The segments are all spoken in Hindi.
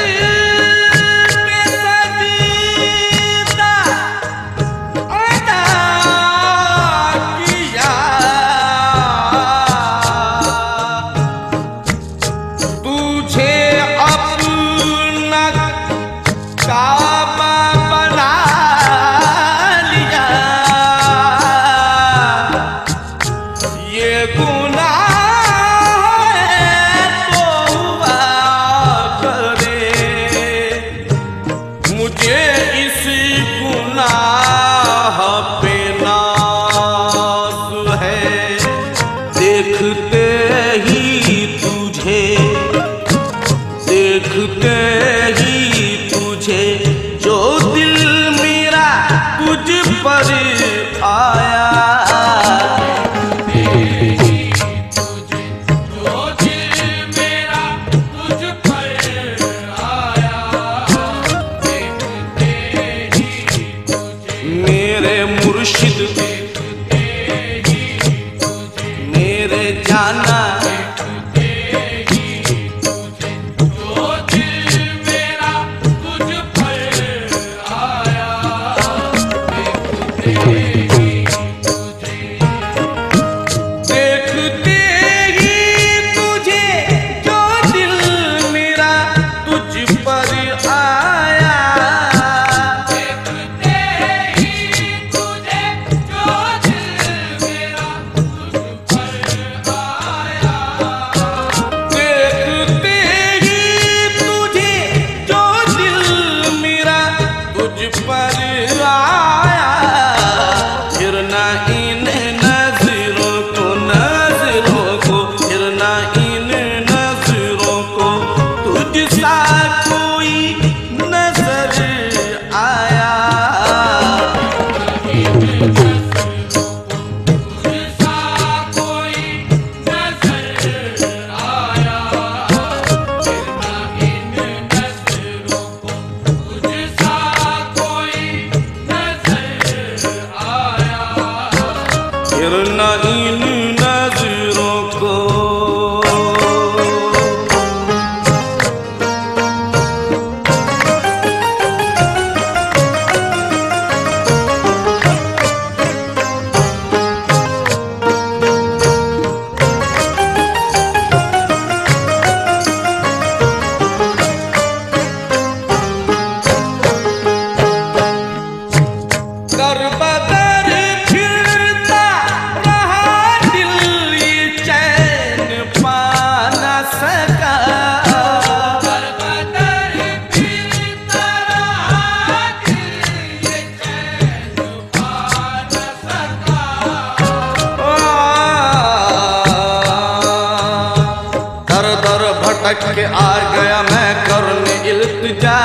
के आ गया मैं करने इल्तिजा,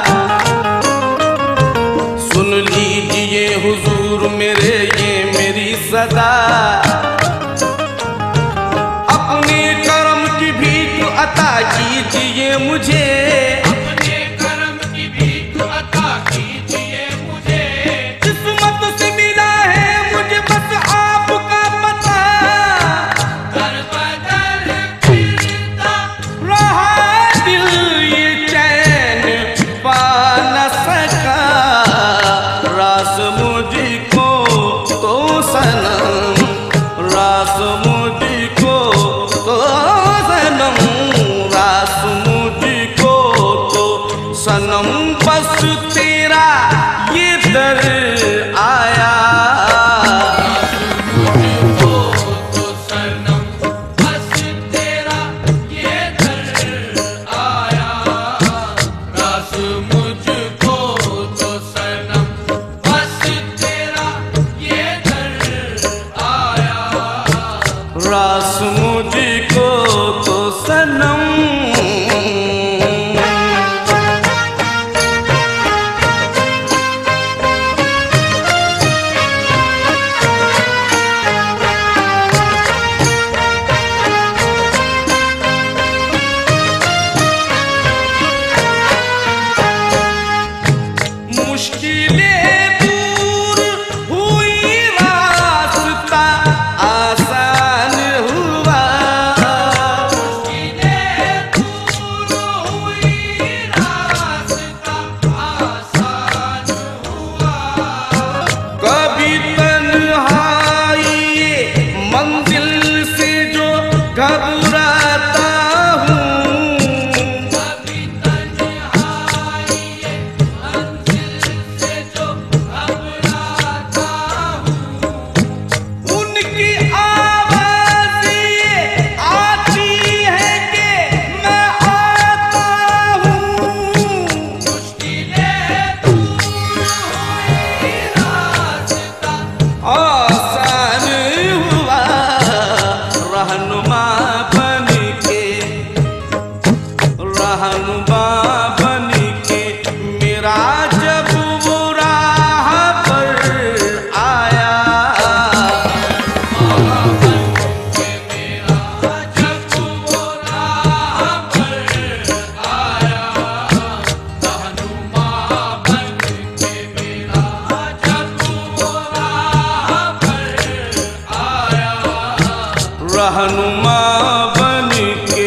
सुन लीजिए हुजूर मेरे ये मेरी सदा, अपने करम की भीख अता कीजिए मुझे, अपने करम की भीख अता कीजिए मुझे, किस्मत से मिला है मुझे बस आपका पता, दर बदर फिरता रहा दिल ये चैन पा न सका, रास मुझको तो सनम, रास मुझको तो सनम, रास मुझको तो सनम, बस तेरा ये दर आया, मुझको तो सनम, बस तेरा ये दर आया, रास मुझको तो सनम, बस तेरा ये दर आया, रास मुझको तो सनम। रहनुमा बन के।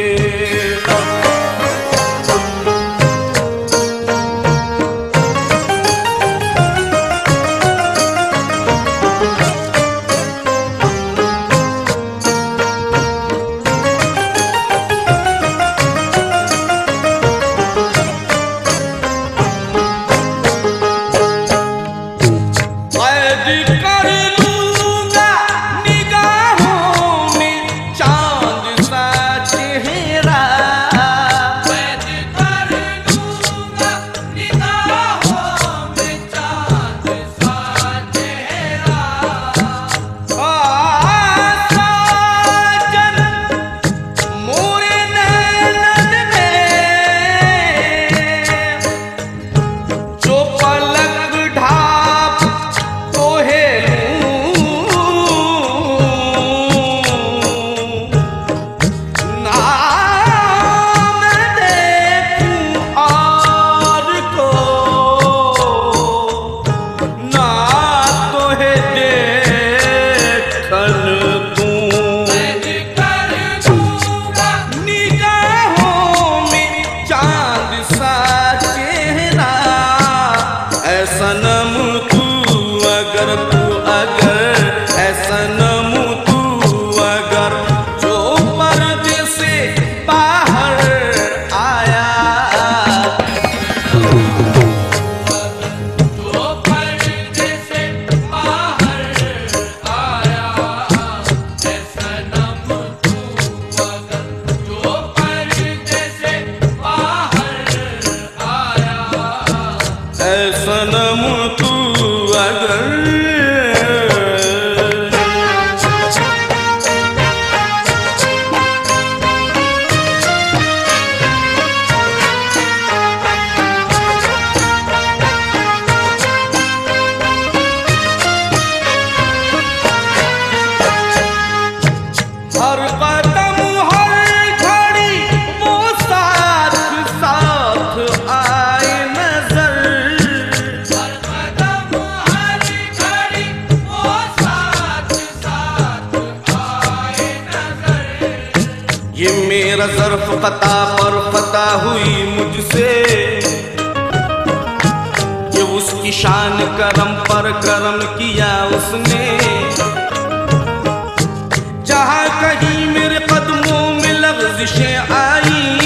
सनम तू अगर जो पर्दे से बाहर आया, जो पर्दे से बाहर आया, ऐ सनम तू अगर जो पर्दे से बाहर आया, ऐ सनम तू अगर हर कदम हर घड़ी वो साथ साथ आए नजर, हर कदम हर घड़ी वो साथ साथ आए नजर। ये मेरा ज़र्फ क़ता पर फ़ता हुई मुझसे, ये उसकी शान करम पर करम किया उसने। जहाँ कहीं मेरे कदमों में लग़ज़िशें आई,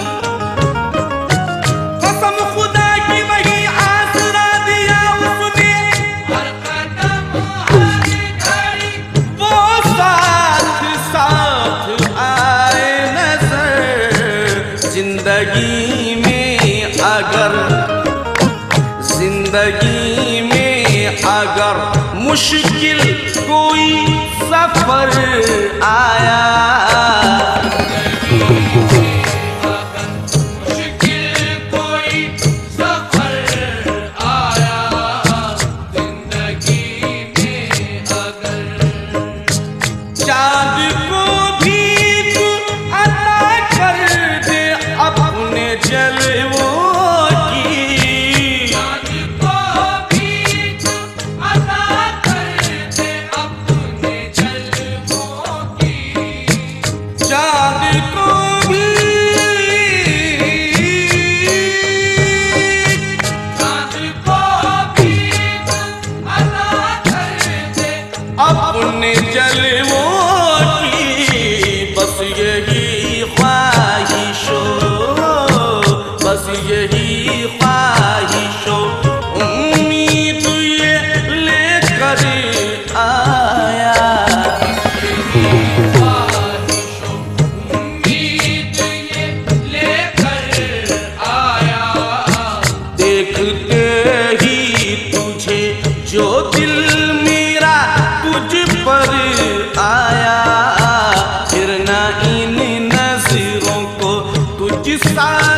कसम खुदा की वही आसरा दिया उसने। हर कदम हर घड़ी वो साथ साथ आए नजर। जिंदगी में अगर मुश्किल कोई सफर आया, मुश्किल कोई सफर आया, जिंदगी में अगर चाँद को भी तू अता कर दे अपने जलवों की। चाँद को भी तू अता कर दे अपने जलवों की। चाँद को भी चाँद को भी तू अता कर दे अपने जलवों की। बस यही ख्वाहिशों, बस यही ख्वाहिशों, उम्मीद ये लेकर आया। ख्वाहिशों उम्मीद ये लेकर आया। देखते ही तुझे जो दिल मेरा तुझ पर आया, फिर ना इन नजरों को तुझ सा